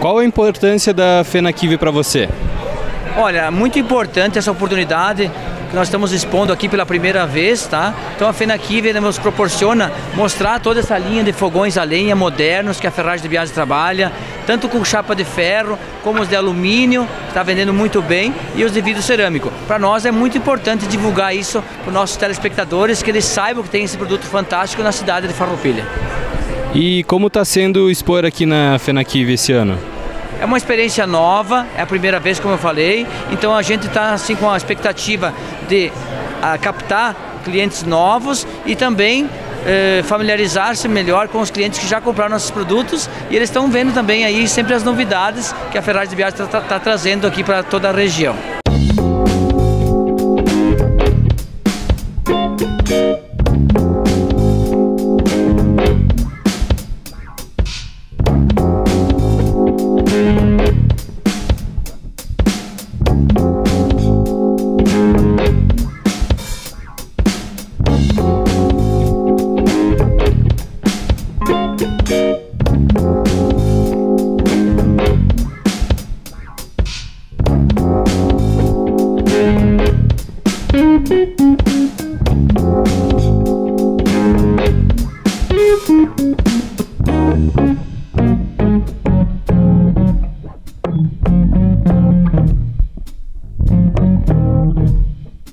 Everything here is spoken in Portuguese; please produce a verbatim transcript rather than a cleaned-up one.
Qual a importância da FENAQUIVE para você? Olha, muito importante essa oportunidade que nós estamos expondo aqui pela primeira vez, tá? Então a FENAQUIVE nos proporciona mostrar toda essa linha de fogões a lenha modernos que a Ferragem de Biase trabalha, tanto com chapa de ferro, como os de alumínio, está vendendo muito bem, e os de vidro cerâmico. Para nós é muito importante divulgar isso para os nossos telespectadores, que eles saibam que tem esse produto fantástico na cidade de Farroupilha. E como está sendo expor aqui na FENAQUIVE esse ano? É uma experiência nova, é a primeira vez, como eu falei, então a gente está assim, com a expectativa de a, captar clientes novos e também eh, familiarizar-se melhor com os clientes que já compraram nossos produtos, e eles estão vendo também aí sempre as novidades que a Ferragem de Biase está tá trazendo aqui para toda a região. Thank you.